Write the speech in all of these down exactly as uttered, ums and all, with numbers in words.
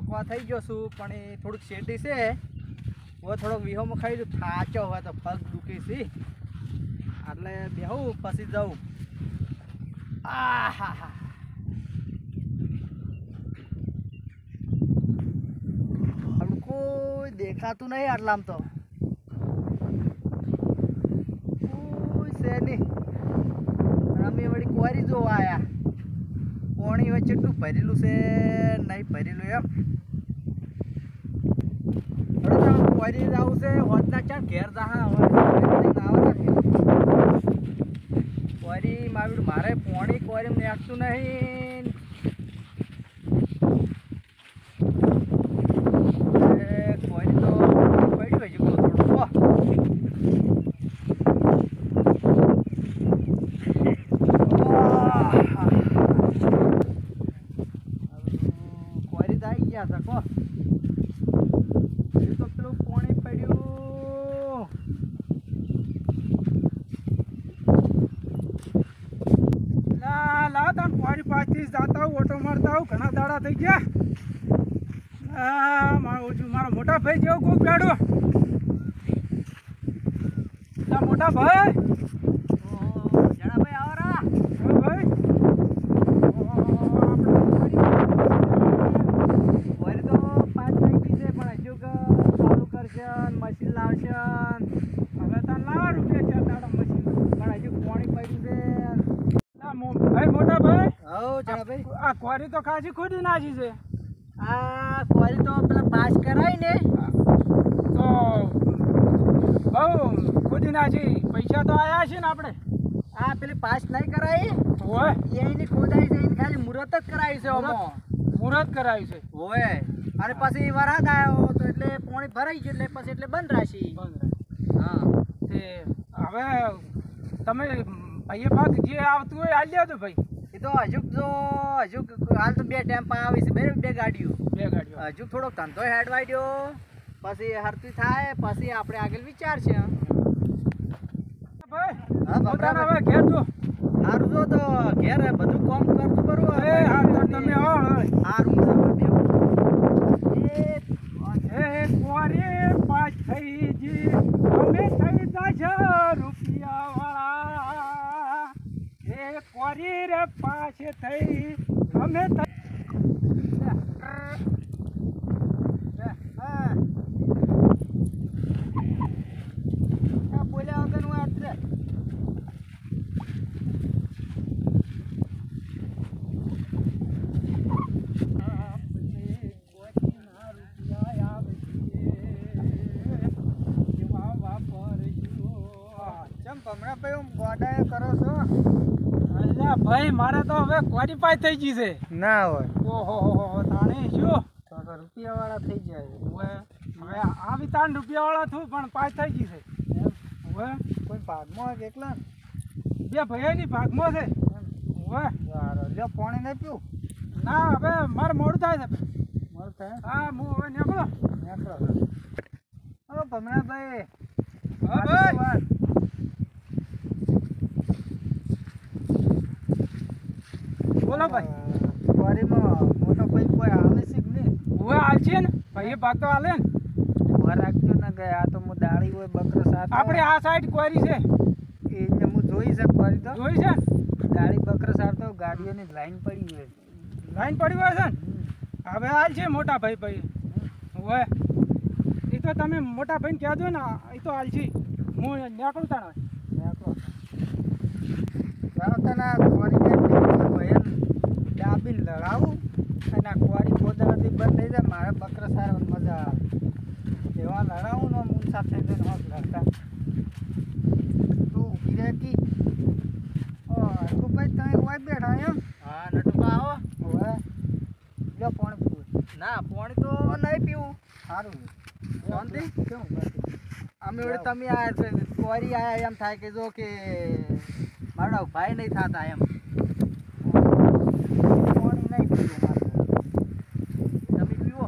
પાકવા થઈ ગયો છું પણ એ થોડુંક શેટી છે હવે થોડોક વિહોમાં ખાઈ દઉં થાચો હોય તો પગ દુખી છે એટલે બેહું પછી જાઉં આ હા હા આપણું કોઈ દેખાતું નહીં આટલામ તો કોઈ છે નહીં અમે વળી કોરી જોવા આવ્યા પાણી વચ્ચે એટલું ભરેલું છે નહીં ભરેલું એમ કોરી જવું છે હોતના ચાર ઘેર જા કોરી મારું મારે પાણી કોરી નાખતું નહીં કોરી તો પડ્યું હજુ થોડું કોરી તો આવી ગયા શકો તો પેલું પાણી પડ્યું લા લા તને ફરી પાછી જાતા હું ઓટો મારતા હું ઘણા દાડા થઈ ગયા મારો મારો મોટા ભાઈ જેવો કોઈ બેડો મોટા ભાઈ જણા ભાઈ આવો રા ભાઈ કોરી તો પાંચ થઈ ગઈ છે પણ હજુ ચાલુ કરશે મશીન લાવશે હવે તને લાવા રૂપિયા છે તારા મશીન પણ હજુ પાણી પડ્યું છે ભાઈ મોટા ભાઈ હો જણા ભાઈ આ કોરી તો ખાસી ખોટી નાખી છે આ કોરી તો પેલા પાસ કરાય ને તો બહુ ખોટી નાખી પૈસા તો આયા છે ને આપણે આ પેલી પાસ નહીં કરાય હોય એની ખોદાઈ છે એની ખાલી મુહૂર્ત જ કરાવી છે ઓમો મુહૂર્ત કરાવ્યું છે હોય અને પછી વરસાદ આવ્યો તો એટલે પાણી ભરાઈ ગયું એટલે પછી એટલે બંધ રાશી હા તે હવે તમે ભાઈએ ભાગ જે આવતું હોય હાલ દેજો ભાઈ એ તો હજુ તો હજુ હાલ તો બે ટેમ્પા આવી છે બે બે ગાડીઓ બે ગાડીઓ હજુ થોડોક ધંધો હેડવાઈ ગયો પછી હરતી થાય પછી આપણે આગળ વિચાર છે ભાઈ હા પોતાના હવે ઘેર જો સારું જો તો ઘેર બધું કામ કરતું બરોબર એ હા તો તમે આવો સારું એ કોરી પાછ થઈ જી અમે થઈ જાજો રૂપિયા વાળા એ કોરી રે પાછ થઈ અમે બોલ્યા વગરનું આ છે ભાઈ મારે તો હવે ક્વોલિફાય થઈ ગઈ છે ના હોય ઓહો તાણે શું રૂપિયા વાળા થઈ જાય હવે હવે આવી તાણ રૂપિયા વાળા છું પણ પાસ થઈ ગઈ છે હવે કોઈ ભાગમાં એકલા બે ભાઈની ભાગમાં છે હવે લ્યો પાણી નહીં પીવું ના હવે મારે મોડું થાય છે મોડું થાય હા હું હવે નીકળો નીકળો ઓ ભમરાભાઈ હા ભાઈ બોલો ભાઈ વારીમાં મોટો ભાઈ કોઈ આવે છે કે નહીં હવે હાલ છે ને ભાઈ ભાગ તો હાલે ને ઉભા રાખજો ને કે આ તો હું દાળી હોય બકરો સાથે આપણે આ સાઈડ કોરી છે એને હું જોઈ છે ફરી તો જોઈ છે દાળી બકરો સાથે ગાડીઓની લાઈન પડી હોય લાઈન પડી હોય છે ને હવે હાલ છે મોટા ભાઈ ભાઈ હવે એ તો તમે મોટા ભાઈને કહેજો ને એ તો હાલ છે હું નીકળું તાણ નીકળો ચાલો તને ફરી ભાઈ ડાબીને લડાવું અને આ કુવારી ખોદાથી બંધ થઈ જાય મારે બકરા સારા મજા આવે એવા લડાવું ને હું સાથે જઈને હોત લડતા તું ઊભી રહેતી ઓ ભાઈ તમે હોય બેઠા એમ હા નટુકા આવો હવે લો પાણી પીવું ના પાણી તો નહીં પીવું સારું શાંતિ કેમ અમે વડે તમે આ કુવારી આયા એમ થાય કે જો કે મારા ભાઈ નહીં થતા એમ પાણી નહીં પીવું મારે તમે પીવો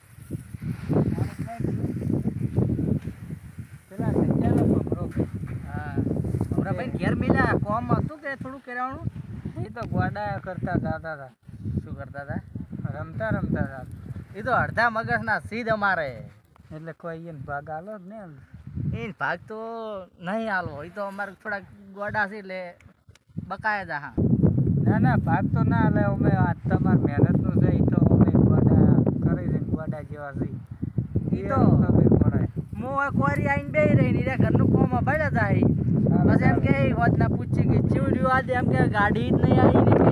પાણી નહીં પીવું પેલા જગ્યાનો ભમરો હા ભમરાભાઈ ઘેર મિલ્યા કોમ હતું કે થોડું કર્યાનું એ તો ગોડા કરતા જતા હતા શું કરતા હતા રમતા રમતા હતા એ તો અડધા મગજના સીધ અમારે એટલે કોઈ એને ભાગ આલો જ ને એમ. એ ભાગ તો નહીં હાલવો એ તો અમારે થોડાક ગોડા છે એટલે બકાયા જા હા ના ના ભાગ તો ના હાલે. અમે આ તમારી મહેનતનું છે એ તો અમે ગોડા કરી છે ગોડા જેવા છે ઈ તો ખબર પડે. હું હવે કોરી આઈને બેહી રહી ને ઘરનું કોમ ભળ્યા જાય પછી એમ કે હોજના પૂછી કે ચીવ રહ્યું આજે એમ કે ગાડી જ નહીં આવી ને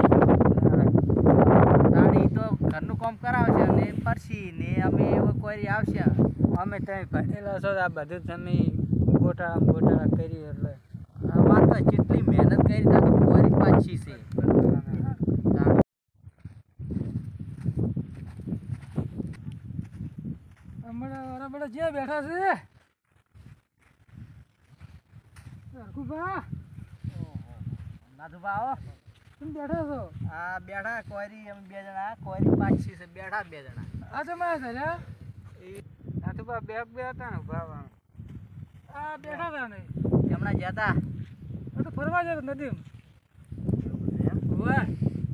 કે ગાડી તો ઘરનું કામ કરાવશે અને પરસી ને અમે હવે કોરી આવશે અમે ત્યાં ભણેલા છો આ બધું તમે ગોટાળા ગોટાળા કરી એટલે આ વાત તો કેટલી મહેનત કરી તા તો કોરી પાછી છે તાણ. હમણાં વાળા બધા જ્યાં બેઠા છે હરખુભા નાથુભા આવો તમે બેઠા છો આ બેઠા કોરી અમે બે જણા કોરી પાછી છે બેઠા બે જણા આ તમારા ઘરે આ તો બા બેગ બે હતા ને ભાવા આ બેઠા હતા ને હમણાં જતા આ તો ફરવા જતો નદી વાહ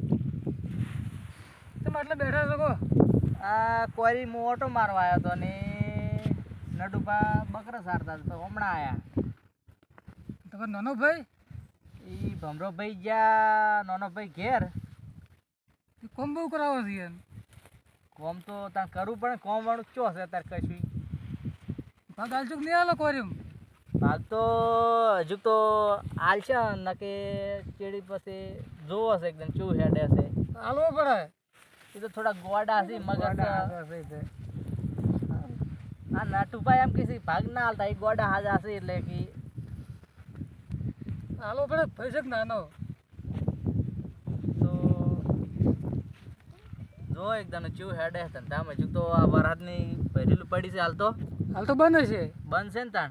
તમે એટલે બેઠા છો કો આ કોરી હું ઓટો મારવા આવ્યો હતો ને નડુભા બકરા સારતા હતા તો હમણાં આયા તમારો નાનો ભાઈ એ ભમરો ભાઈ ગયા નાનો ભાઈ ઘેર એ કોમ બહુ કરાવો છે યાર કોમ તો તાર કરવું પડે કોમ વાળું ચો છે તાર કશું ભાગ આલચુક નહીં આલો કોર્યું ભાગ તો હજુ તો આલશે ને કે ચેડી પછી જોવો છે એકદમ ચું હેડે છે આલવો પડે એ તો થોડા ગોડા છે મગજ ગોડા હાથા છે તે. આ નાટુભાઈ એમ કે છે ભાગ ના હાલતા એ ગોડા હાજા છે એટલે કે આલવો પડે પૈસા જ નાનો તો જો એકદમ ચું હેડે ધંધામાં હજુ તો આ વરસાદની ભરેલું પડી છે હાલ તો હાલ તો બંધ છે બંધ છે ને તાણ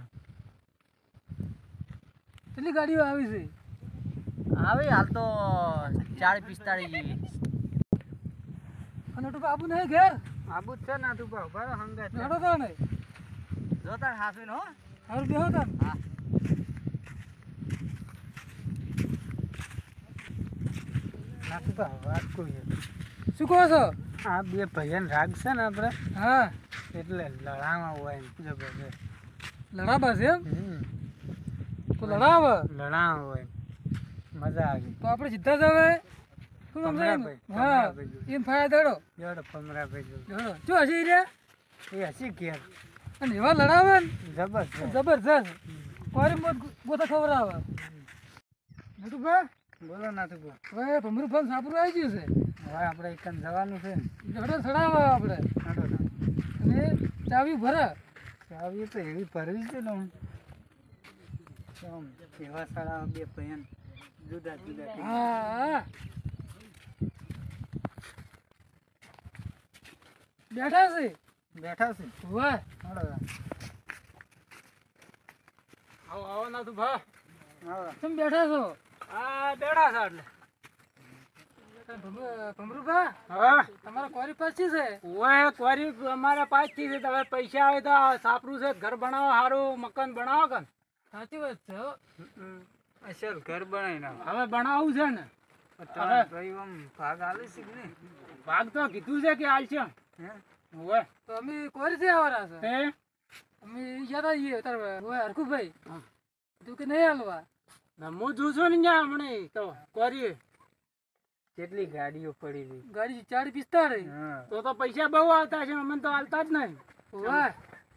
કેટલી ગાડીઓ આવી છે આવે હાલ તો ચાળીસ પિસ્તાળીસ જેવી અને તો બાબુ નહીં ઘેર આબુ જ છે ને તું ભાવ બરો હંગાત છે. બેઠો તો નહીં જો તાણ હાસવીને હો હારું બેહો તાન હા ના તું ભાવ વાત કોઈ છે. શું કહો છો આ બે ભજન રાગ છે ને આપણે હા એટલે લડામાં હોય ને જબરદસ્ત. લડાબા છે એમ હમ તો લડાવે લડામાં હોય મજા આવી. તો આપણે સીધા જ હવે શું સમજાય ને? ભમરાભાઈ, હા ભમરાભાઈ. એમ ફાયા દેડો જોડે ભમરાભાઈ જોડે. દેડો જો હસી રહ્યા એ હસી ઘેર અને એવા લડાવે ને જબરદસ્ત. જબરજસ્ત કોરી મોત ગોતા ખવડાવે નટુ ભાઈ બોલો ના તું ભાવ. હવે ભમરું ફોન સાપરું આવી ગયું છે હવે આપણે એકન જવાનું છે ને. દેડો ચડાવે આપણે હાલો ના. અને ચાવી ભરે ચાવી તો એવી ભરવી છે ને હું. આમ એવા સારા બે ભયન જુદા જુદા થઈ ગયા. હા બેઠા છે બેઠા છે. વાહ હાલો ના. આવો આવો ના તું ભા હાલો. તમે બેઠા છો આ બેઠા છે એટલે ભમરુભા હા તમારા કોરી પાછી છે ઓય કોરી અમારા પાંચ થી છે. તમે પૈસા આવે તો આ સાપરું છે ઘર બનાવો સારું મકાન બનાવો કન. સાચી વાત છે હો. અસલ ઘર બનાવી નાખો. હવે બનાવવું છે ને હવે ભાઈ આમ ભાગ આલે છે કે નહીં? ભાગ તો કીધું છે કે હાલ છે હે? હોય તો અમે કોરી થી આવવાના છે હે? અમે યાદ આવીએ તાર હોય હરખુભાઈ તું કે નહીં હાલવા હું જોઉં છું ને ત્યાં હમણાં તો કોરી કેટલી ગાડીઓ પડી હતી. ગાડી ચાર પિસ્તાળીસ હા. તો તો પૈસા બહુ આવતા છે અમને તો હાલતા જ નહીં હોય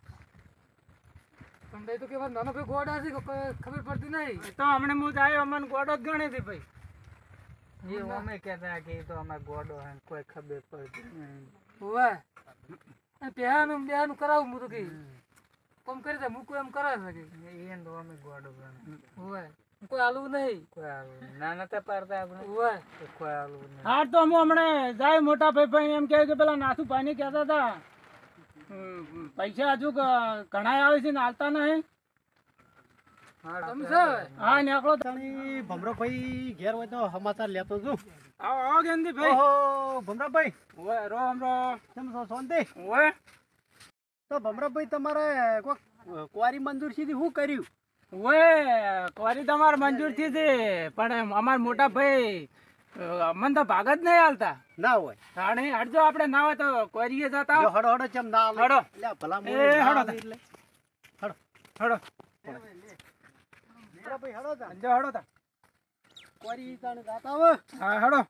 તમને તો કેવા નાનો ભાઈ ગોડા છે કે કોઈ ખબર પડતી નહીં તો હમણે હું આવ્યો અમને ગોડો જ ગણી હતી ભાઈ. એ અમે કહેતા કે એ તો અમે ગોડો હે કોઈ ખબર પડતી નહીં. હોય પહેવાનું બેવાનું કરાવું હું તો કઈ કોમ કરી દે મૂકું એમ કરાવે છે કે એને તો અમે ગોડો ગણી. હોય કોઈ હાલવું નહીં કોઈ આવું ના નતા પાડતા આપણે. હોય તો કોઈ આવું નહીં. હા તો હું હમણાં જાય મોટા ભાઈ ભાઈ એમ કહે કે પેલા નાથુ ભાઈ કહેતા હતા હમ, પૈસા હજુ ક- ઘણા આવે છે ને હાલતા નહીં હા નીકળો ભમરાભાઈ ઘેર હોય તો સમાચાર લેતો છું. આવો આવો ગેંદી ભાઈ ઓહો ભમરાભાઈ ઓય રોમ રો કેમ છો શાંતિ? ઓય તો ભમરાભાઈ તમારે કોક કુંવારી મંજૂર સીધી શું કર્યું? ઓય કોરી તમારે મંજૂર થી છે પણ અમાર મોટા ભાઈ અ, મને તો ભાગ જ નહીં હાલતા ના હોય તાણે હટજો આપણે ના હોય તો કોરીએ જતા જો હડો હડો ચમ ના આલે. હડો. લ્યા, ભલા એ, મોણે ના હડો આલે તા. એટલે. હડો હડો ભાઈ, હડો તા. જો હડો તા કોરી તાણે જાતા હોય. હા હડો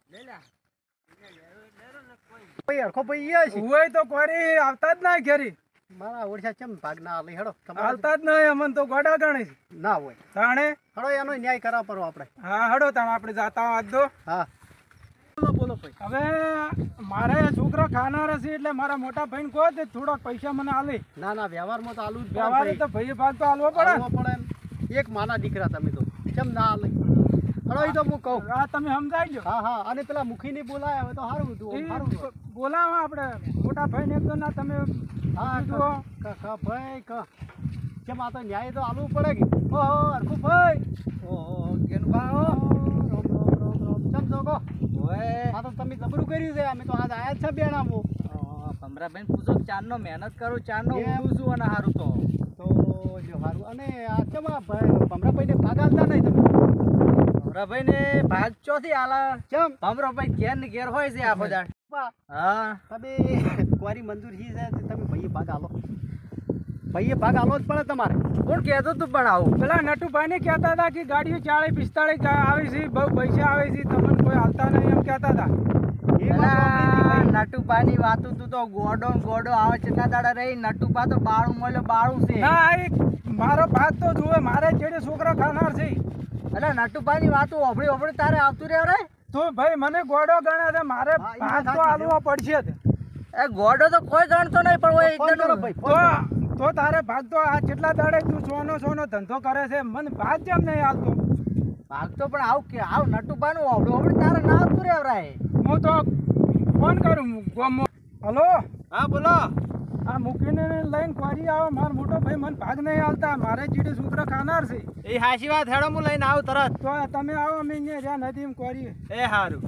ભાઈ, હરખો ભાઈ ઈ છે. હોય તો કોરી આવતા જ ના ઘેરી મારા ઓળખ્યા ચમ ભાગ ના આલે. હેડો તમારે હાલતા જ નહીં અમને તો ગોડા ગણે છે ના હોય. તાણે હડો એનો ન્યાય કરવા પડો આપણે. હા હડો તાણે આપણે જાતા આજ દો હા બોલો બોલો ભાઈ. હવે મારે છોકરો ખાનાર છે એટલે મારા મોટા ભાઈને કહો તે થોડાક પૈસા મને આલે ના ના વ્યવહારમાં તો આલુ જ પડે વ્યવહારે ભાઈ. તો ભાઈ ભાગ તો આલવો પડે આલવો પડે ને. એક માના દીકરા તમે તો ચમ ના આલે. હડો ઈ તો હું કહું. આ તમે સમજાઈ હા હા અને પેલા મુખીને બોલાયા હોય તો સારું હતું. આમ સારું જો હતું. બોલાવો આપણે મોટા ભાઈને એક ના તમે હા જુઓ. ક- ક- ક- ભાઈ ક કેમ આ તો ન્યાય તો આલવું પડે કે ઓહો હરખું ભાઈ. ઓહો કેનભા ઓ રોમ રોમ રોમ રોમ ચમ જો કો ઓય આ તો તમે જબરું કર્યું છે. અમે તો આજ આયા જ છે બેણામો. ભમરાબેન પૂછો ચારનો મહેનત કરું ચારનો એમ. ઉડું છું અને હારું તો તો લ્યો હારું. અને આ ચમ આ ભાઈ ભમરાભાઈને ભાગ આલતા નહીં તમે? ભમરાભાઈ ને ભાગ ચોથી આલા ચમ ભમરાભાઈ ઘેર ને ઘેર હોય છે આખો દાડ બા, હા તમે કુંવારી મંજૂર હી છે તો તમે ભાઈએ ભાગ આલો. ભાઈએ ભાગ આલો જ પડે તમારે. કોણ કહેતો તું પણ આવું પેલા નટુભાઈ ને કહેતા હતા કે ગાડીઓ ચાળીસ પિસ્તાળીસ આવે છે બહુ પૈસા આવે છે તમને કોઈ હાલતા નહીં એમ કહેતા હતા એ વાત સાંભળી હતી ભાઈ. નટુપાની વાતું તું તો ગોડો ને ગોડો આવે કેટલા દાડા રહી નટુપા તો બાળું મળ્યો બાળું છે ના આ એક મારો ભાગ તો જુએ મારે જેડે છોકરા ખાનાર છે એટલે નટુપાની વાતું ઓભળી ઓભળી તારે આવતું રહે રે તો ભાઈ મને ગોડો ગણે છે મારે હા, ઈ ભાગ વાત તો સાચી આલવો પડશે જ એ ગોડો તો કોઈ ગણતો નહીં પણ ઓય ફોન કરો એકદમ ભાઈ, ફોન કરો. તો તો તારે ભાગ તો આ કેટલા દાડે તું સોનો સોનો ધંધો કરે છે મને ભાગ કેમ નહીં હાલતો ભાગ તો પણ આવ કે આવ નટુપાનું ઓભળી ઓભળી તારે ના આવતું રહે રે હું તો ફોન કરું ગોમો હલો હા બોલો. આ મૂકીને લઈને ક્વારી આવો મારો મોટો ભાઈ મને ભાગ નહીં હાલતા મારે ચીડે છોકરા ખાનાર છે એ હાચી વાત. હેડો હું લઈને આવું તરત. તો તમે આવો અમે અહીંયા રહ્યા નથી એમ ક્વારી એ હારું.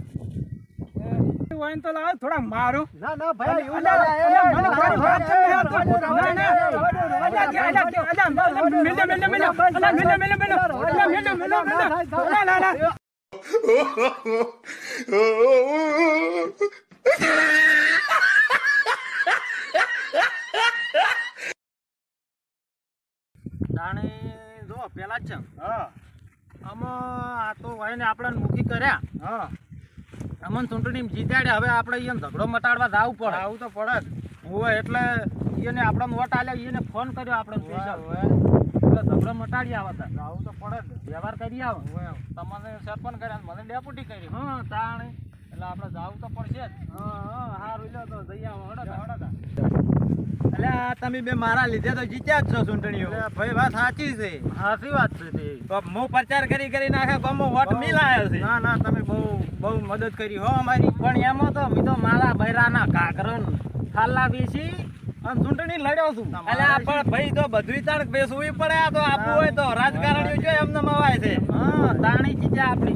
હોય ને તો લાવો થોડા મારું ના ના ભાઈ એવું અલ્યા, ના. અલ્યા, એ, મને એ, ભાઈ ભાગ કેમ નહીં હાલતો? રવા દો, રવા ના, ના, દો, રવા દો, રવા દો, અલ્યા, રવા દો. અલ્યા, અલ્યા, અલ્યા, મિલે, મિલે, મિલે, મિલે. અલ્યા, મિલે, મિલે, મિલે. અલ્યા, મિલે, મિલે, મિલે. અલ્યા, ના, ના. તાણે જો પેલા જ છે હા આમાં આ તો હોય ને આપણને મૂકી કર્યા હા અમન ચૂંટણી જીતાડ્યા હવે આપણે અહીંયા ઝઘડો મટાડવા જાવું પડે આવું તો પડે જ. હોય એટલે એને આપણને વોટ આલ્યા એને ફોન કર્યો આપણે સ્પેશિયલ એટલે ઝઘડો મટાડી આવે તાર આવું તો પડે જ. વ્યવહાર કરી આવે તમને સરપંચ કર્યા મને ડેપ્યુટી કરી હા તાણે એટલે આપણે જાવું તો પડશે જ હા હા હારું લ્યો તો જઈ આવો. હડો તા, હડો તા. એટલે આ તમે બે મારા લીધે તો જીત્યા જ છો ચૂંટણીઓ એટલે ભાઈ વાત સાચી છે. સાચી વાત છે તે તો હું પ્રચાર કરી કરી નાખે ગમો વોટ મિલાયો છે ના ના તમે બહુ બહુ મદદ કરી હો અમારી. પણ એમાં તો મેં તો મારા બૈરાના કાકરન ખાલા વેચી અને ચૂંટણી લડ્યો છું તમારે એટલે પણ ભાઈ તો બધું તાણ બેસવું પડે આ તો આપવું હોય તો રાજકારણીઓ જો એમને મવાય છે હા તાણી જીત્યા આપણી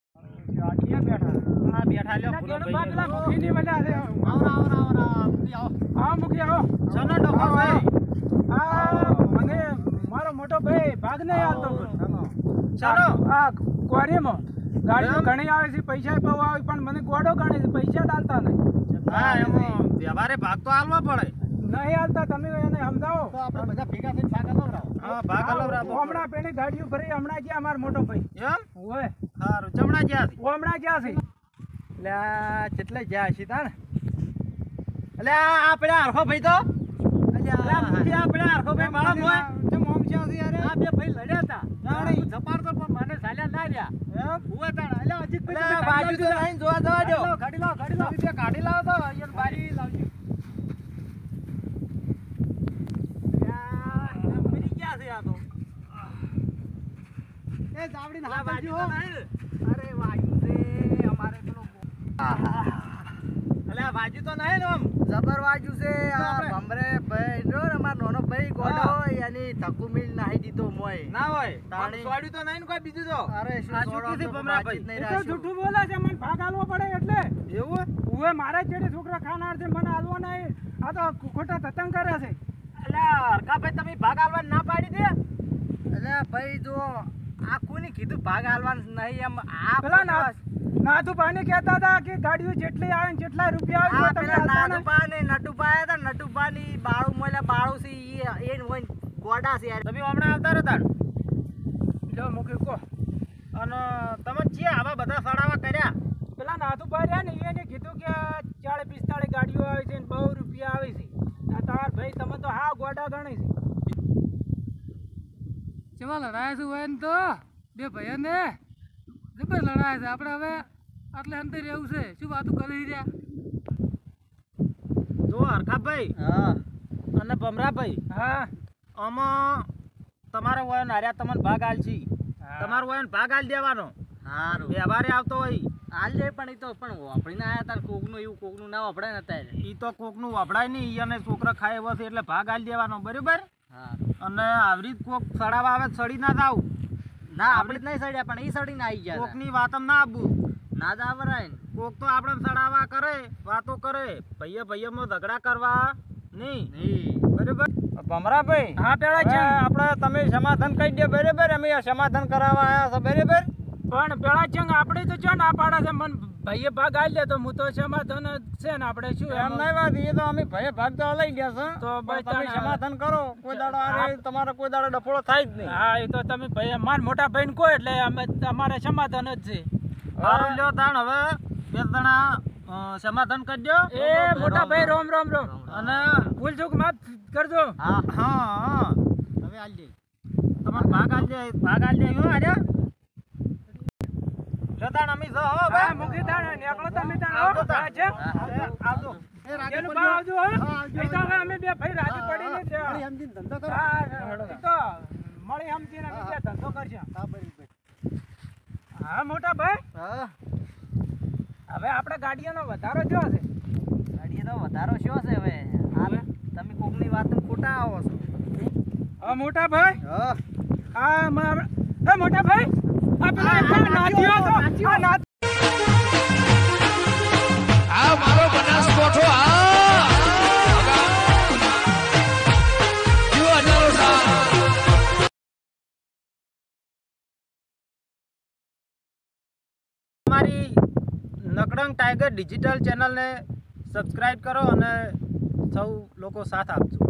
હા બેઠા લ્યો પૂરો પેલા ભાઈ મૂકીની મજા છે. આવરા આવરા આવરા મૂકી આવો. આવો મૂકી આવો. ચલો ડોકો ભાઈ આ મને મારો મોટો ભાઈ ભાગ નહીં હાલતો ચાલો આ ક્વારીમાં ગાડીઓ ઘણી આવે છે પૈસા બહુ આવે પણ મને ગોડો ગણે છે પૈસા જ હાલતા નહીં હા એમાં વ્યવહારે ભાગ તો હાલવા પડે નહીં હાલતા તમે એને સમજાવો તો આપણે બધા ભેગા થઈને ભાગ અલવડાવો. હા ભાગ હાલવરા તો હમણાં પેલી ગાડીઓ ભરી હમણાં ગયા મારો મોટો ભાઈ એમ હોય સારું ચમડા જ્યાં હમણાં ગયા છે એટલે આ કેટલે જ્યાં છે તાણ એટલે આ આપણે આરખો ભાઈ તો અલ્યા મુખી આપણે આરખો ભાઈ મારા મોય જેમ ઓમ છે હજી યાર આ બે ભાઈ લડ્યા હતા જાણી જપાર તો પણ મને ચાલ્યા ના રહ્યા એમ હુએ તાણ અલ્યા અજીત ભાઈ બાજુ તો નહીં જોવા જવા દો ગાડી લાવ ગાડી લાવ બે કાઢી લાવો તો અહીંયા બારી લાવજો યાર એમ મરી ગયા છે આ તો એ જાવડીને આ હાથ બાજુ આપજો. તો નહીં અરે વાયુ છે અમારે પેલો અલ્યા બાજુ તો નહીં ને આમ જબર વાજુ છે આ ભમરે ભાઈ જો ને અમાર નાનો ભાઈ ગોડો એની ધક્કુ મિલ નાહી દીધો મોય ના હોય તાણી. છોડ્યું તો નહીં ને કોઈ બીજું તો અરે શું આ છોડો ચૂકી છે તો ભમરા વાતચીત ભાઈ. નહીં એ તો રાખ્યું. જૂઠું બોલે છે મને ભાગ આલવો પડે એટલે એવું ઉવે મારે જેડે છોકરા ખાનાર છે મને આલવો નહીં આ તો ખોટા ધતંગ કરે છે અલ્યા હરકા ભાઈ તમે ભાગ આલવા ના પાડી દે અલ્યા ભાઈ જો આ કોની કીધું ભાગ આલવાનું નહીં એમ આ પેલા ના નાથુભાઈ ને કહેતા હતા કે ગાડીઓ જેટલી આવે ને જેટલા રૂપિયા આવે આ તો તમે પેલા આવતા નહીં. નાદુપા ને નટુપા આયા તા નટુપા ની બાળું મોલા બાળું છે ઈ એન હોય ગોડા છે યાર તમે હમણાં આવતા રહ્યા તાણ લો મૂકી કો અને તમે જે આવા બધા સડાવા કર્યા પેલા નાથુભાઈ રહ્યા ને એને કીધું કે ચાળીસ પિસ્તાળીસ ગાડીઓ આવે છે ને બહુ રૂપિયા આવે છે આ તમાર ભાઈ તમે તો હા ગોડા ગણી છે. કેવા લડાયા છે હોય ને તો બે ભાઈઓ ને જબર લડાયા છે આપણે હવે આટલે અંતર રહેવું છે શું વાતું કરી રહ્યા જો હરખાભાઈ હા અને ભમરાભાઈ હા આમાં તમારો વયન હાર્યા તમને ભાગ આલ છી હા. તમારો વયન ભાગ આલ દેવાનો હારું વ્યવહારે આવતો હોય હાલ જાય પણ ઈ તો પણ વાપરીને આયા તાર કોકનું એવું કોકનું ના વાપરાય ને અત્યારે ઈ તો કોકનું વપડાય નહીં ઈ અને છોકરા ખાય એવો છે એટલે ભાગ આલ દેવાનો બરાબર હા અને આવી રીત કોક સડાવા આવે તો સડી ના જાવ ના આપણે જ નહીં સડ્યા પણ ઈ સડીને આવી ગયા તા. કોકની વાતમ ના આવવું ના જ આવરાય ને કોક તો આપણે સડાવા કરે વાતો કરે ભાઈએ ભાઈઓમાં ઝઘડા કરવા નહીં નહીં બરાબર ભમરાભાઈ હા પેલા છે આપણે તમે સમાધાન કહી દે બરાબર અમે આ સમાધાન કરાવવા આવ્યા છો બરાબર પણ પેલા ચંગ આપણે તો ચો ના પાડે છે મન ભાઈએ ભાગ આલી દે તો હું તો સમાધાન જ છે ને આપણે શું એમ નહીં વાત એ તો અમે ભાઈ ભાગ તો લઈ ગયા છે તો ભાઈ તમે તાણે- સમાધાન કરો કોઈ દાડો આરે તમારો કોઈ દાડો ડફોળો થાય જ નહીં હા એ તો તમે ભાઈ માર મોટા ભાઈને કહો એટલે અમે અમારે સમાધાન જ છે સારું લ્યો તાણ હવે બે જણા અ, સમાધાન કરજો એ મોટા ભાઈ રોમ રોમ રોમ અને ભૂલ ચૂક માફ કરજો હા હા હા હવે હાલ જઈ તમારો ભાગ આલ દે ભાગ આલ દે હો આર્યા જતાણ અમે જો હો હા ભાઈ મુખી તાણ નીકળો તમે તાણ આવજો હો. તાણ. હા, છે? આવજો એનું ભાવ આવજો હો. એ તો હવે અમે બે ભાઈ રાજી પડીને જ હા, એ તો મળી સમજીને અમે બે ધંધો કરશું. હા મોટા ભાઈ હા હવે આપણે ગાડીઓનો વધારો થયો છે ગાડીએ તો વધારો શું છે હવે હાલ તમે કોકની વાતમાં ખોટા આવો છો હા મોટા ભાઈ હા આ મારા એ મોટા ભાઈ આ પેલા એક જણ નાચ્યો હતો આ નાચ આ મારો બનાસકોઠો આ જો અજારો સા અમારી નકડંગ ટાઈગર ડિજિટલ ચેનલને સબસ્ક્રાઇબ કરો અને સૌ લોકો સાથ આપજો